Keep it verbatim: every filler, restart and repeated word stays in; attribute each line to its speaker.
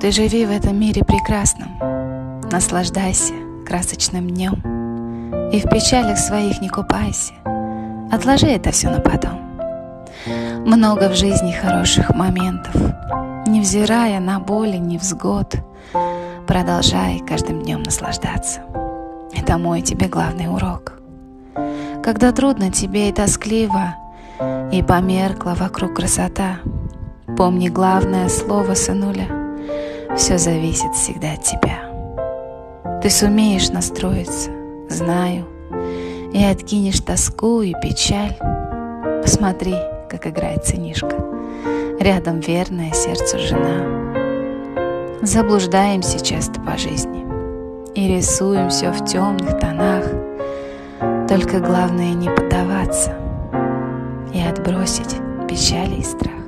Speaker 1: Ты живи в этом мире прекрасном, наслаждайся красочным днем и в печалях своих не купайся, отложи это все на потом. Много в жизни хороших моментов, невзирая на боль и невзгод, продолжай каждым днем наслаждаться. Это мой тебе главный урок. Когда трудно тебе и тоскливо, и померкла вокруг красота, помни главное слово, сынуля, все зависит всегда от тебя. Ты сумеешь настроиться, знаю, и откинешь тоску и печаль. Посмотри, как играет сынишка, рядом верная сердцу жена. Заблуждаемся часто по жизни и рисуем все в темных тонах. Только главное не поддаваться и отбросить печали и страх.